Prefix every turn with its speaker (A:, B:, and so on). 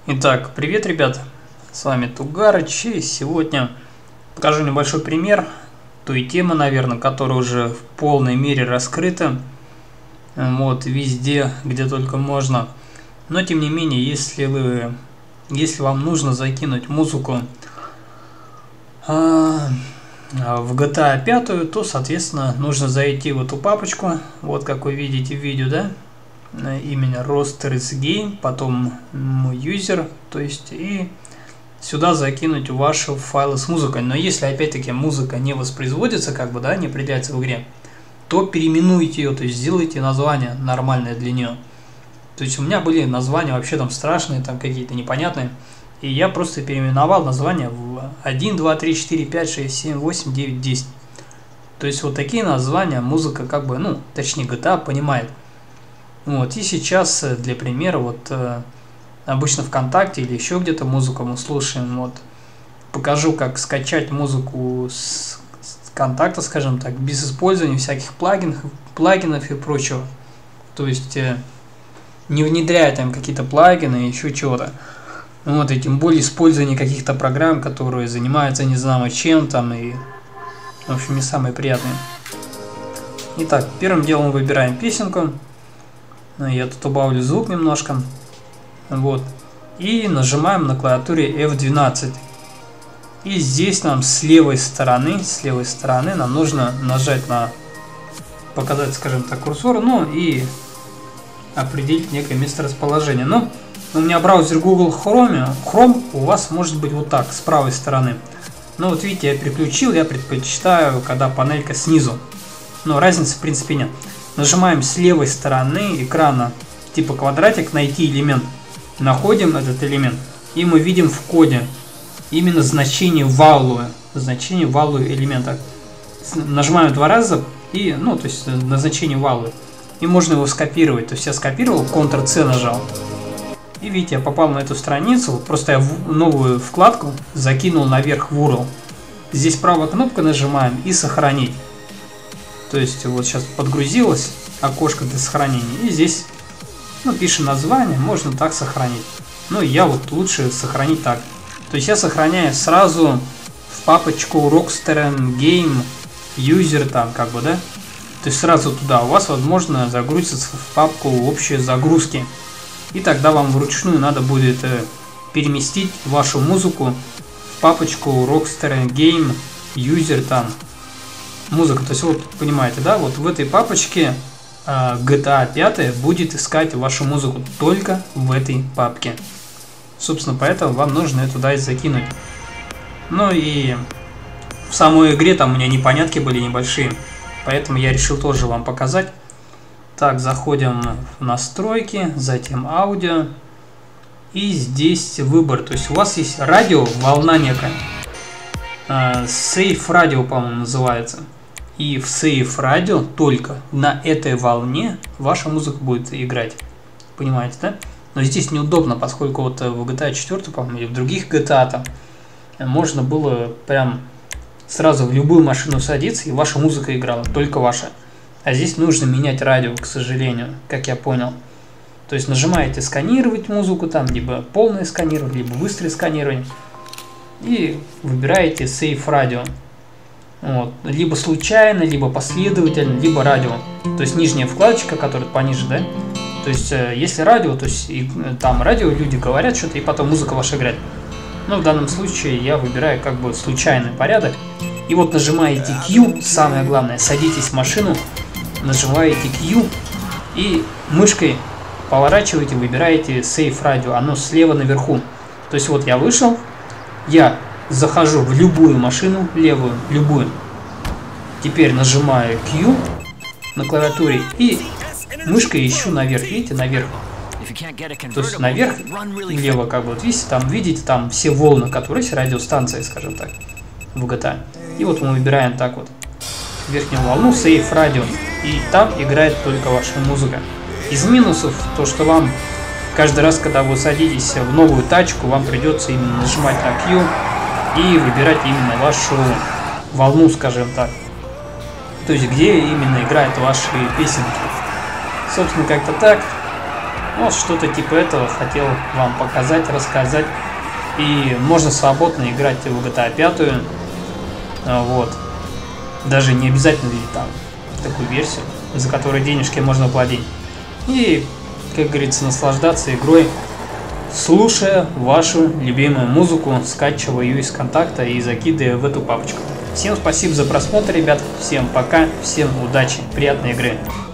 A: Итак, привет, ребята, с вами Тугарыч, и сегодня покажу небольшой пример той темы, наверное, которая уже в полной мере раскрыта, вот, везде, где только можно. Но, тем не менее, если вам нужно закинуть музыку в GTA 5, то, соответственно, нужно зайти в эту папочку, вот как вы видите в видео, да? Именно Roasters Game, потом user, то есть и сюда закинуть ваши файлы с музыкой. Но если опять-таки музыка не воспроизводится, как бы, да, не определяется в игре, то переименуйте ее, то есть сделайте название нормальное для нее. То есть у меня были названия вообще там страшные, там какие-то непонятные, и я просто переименовал название в 1, 2, 3, 4, 5, 6, 7, 8, 9, 10. То есть вот такие названия музыка, как бы, ну, точнее GTA понимает. Вот, и сейчас для примера, вот обычно ВКонтакте или еще где-то музыку мы слушаем, вот покажу, как скачать музыку с контакта, скажем так, без использования всяких плагинов и прочего. То есть не внедряя там какие-то плагины и еще чего-то. Вот, и тем более использование каких-то программ, которые занимаются не знаю чем там, и в общем не самые приятные. Итак, первым делом выбираем песенку. Я тут убавлю звук немножко. Вот. И нажимаем на клавиатуре F12. И здесь нам с левой стороны нам нужно нажать на, показать, скажем так, курсор, ну и определить некое месторасположение. Но у меня браузер Google Chrome, у вас может быть вот так, с правой стороны. Но вот видите, я переключил, я предпочитаю, когда панелька снизу. Но разницы в принципе нет. Нажимаем с левой стороны экрана типа квадратик «Найти элемент». Находим этот элемент, и мы видим в коде именно значение value элемента. Нажимаем два раза, и, ну, то есть назначение value. И можно его скопировать. То есть я скопировал, Ctrl-C нажал. И видите, я попал на эту страницу. Просто я в новую вкладку закинул наверх в URL. Здесь правая кнопка нажимаем и сохранить. То есть вот сейчас подгрузилось окошко для сохранения. И здесь, ну, пишем название, можно так сохранить. Ну, я вот лучше сохранить так. То есть я сохраняю сразу в папочку Rockstar Game User там, как бы, да. То есть сразу туда. У вас, возможно, загрузится в папку общие загрузки. И тогда вам вручную надо будет переместить вашу музыку в папочку Rockstar Game User там. Музыка, то есть вот понимаете, да, вот в этой папочке GTA 5 будет искать вашу музыку только в этой папке. Собственно, поэтому вам нужно ее туда и закинуть. Ну и в самой игре там у меня непонятки были небольшие, поэтому я решил тоже вам показать. Так, заходим в настройки, затем аудио, и здесь выбор, то есть у вас есть радио, волна некая, Safe Radio, по-моему, называется. И в Safe Radio только на этой волне ваша музыка будет играть. Понимаете, да? Но здесь неудобно, поскольку вот в GTA 4, по-моему, или в других GTA там можно было прям сразу в любую машину садиться, и ваша музыка играла, только ваша. А здесь нужно менять радио, к сожалению, как я понял. То есть нажимаете сканировать музыку, там либо полное сканирование, либо быстрое сканирование. И выбираете Safe Radio. Вот. Либо случайно, либо последовательно, либо радио. То есть нижняя вкладочка, которая пониже, да? То есть если радио, то есть и, там радио, люди говорят что-то, и потом музыка ваша играет. Но в данном случае я выбираю как бы случайный порядок. И вот нажимаете Q, самое главное, садитесь в машину, нажимаете Q и мышкой поворачиваете, выбираете Safe Radio, оно слева наверху. То есть вот я вышел, я захожу в любую машину, левую, любую. Теперь нажимаю Q на клавиатуре и мышкой ищу наверх, видите, наверх. То есть наверх, влево, как бы, вот видите, там все волны, которые есть, радиостанция, скажем так, в GTA. И вот мы выбираем так вот верхнюю волну, Safe Radio, и там играет только ваша музыка. Из минусов то, что вам каждый раз, когда вы садитесь в новую тачку, вам придется именно нажимать на Q и выбирать именно вашу волну, скажем так. То есть где именно играют ваши песенки. Собственно, как-то так. Вот что-то типа этого хотел вам показать, рассказать. И можно свободно играть в GTA 5. Вот. Даже не обязательно видеть там такую версию, за которой денежки можно платить. И, как говорится, наслаждаться игрой, слушая вашу любимую музыку, скачивая ее из контакта и закидывая в эту папочку. Всем спасибо за просмотр, ребят. Всем пока, всем удачи, приятной игры.